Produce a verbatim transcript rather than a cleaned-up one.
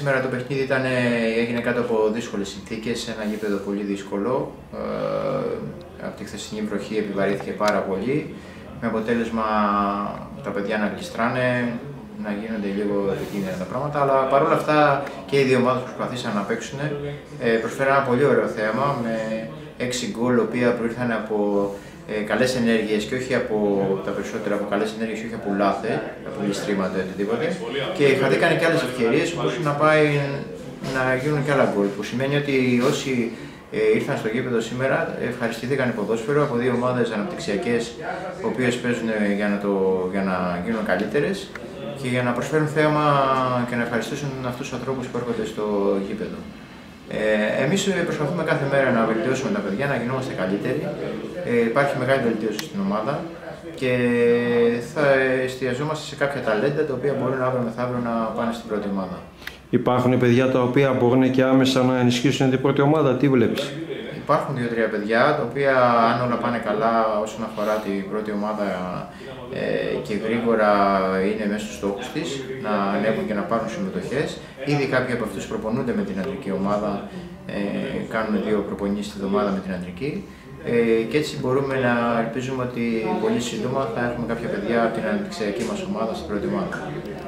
σήμερα το παιχνίδι ήταν, έγινε κάτω από δύσκολες συνθήκες, σε ένα γήπεδο πολύ δύσκολο. Ε, από τη χθεσινή βροχή επιβαρύθηκε πάρα πολύ, με αποτέλεσμα τα παιδιά να γλιστράνε, να γίνονται λίγο επικίνδυνα τα πράγματα, αλλά παρόλα αυτά και οι δύο ομάδες προσπαθήσαν να παίξουν. Ε, προσφέραν ένα πολύ ωραίο θέαμα με έξι γκολ, τα οποία προήρθαν από ε, καλές ενέργειες και όχι από τα περισσότερα από καλές ενέργειες και όχι από λάθη, από γλιστρήματα ή οτιδήποτε. Και χαθήκαν και άλλες ευκαιρίες που μπορούσαν να, πάει, να γίνουν και άλλα γκολ. Που σημαίνει ότι όσοι ε, ήρθαν στο γήπεδο σήμερα ευχαριστηθήκαν ποδόσφαιρο από δύο ομάδες αναπτυξιακές, οι οποίες παίζουν για να, το, για να γίνουν καλύτερες και για να προσφέρουν θέαμα και να ευχαριστήσουν αυτούς τους ανθρώπους που έρχονται στο γήπεδο. Ε, εμείς προσπαθούμε κάθε μέρα να βελτιώσουμε τα παιδιά, να γινόμαστε καλύτεροι. Ε, υπάρχει μεγάλη βελτίωση στην ομάδα και θα εστιαζόμαστε σε κάποια ταλέντα τα οποία μπορούν αύριο μεθαύριο να πάνε στην πρώτη ομάδα. Υπάρχουν παιδιά τα οποία μπορούν και άμεσα να ενισχύσουν την πρώτη ομάδα, τι βλέπεις? Υπάρχουν δύο-τρία παιδιά τα οποία, αν όλα πάνε καλά όσον αφορά την πρώτη ομάδα ε, και γρήγορα είναι μέσα στους στόχους της, να ανέβουν και να πάρουν συμμετοχές. Ήδη κάποιοι από αυτούς προπονούνται με την αντρική ομάδα, ε, κάνουν δύο προπονήσεις τη εβδομάδα με την αντρική. Ε, και έτσι μπορούμε να ελπίζουμε ότι πολύ σύντομα θα έχουμε κάποια παιδιά από την αναπτυξιακή μας ομάδα στην πρώτη ομάδα.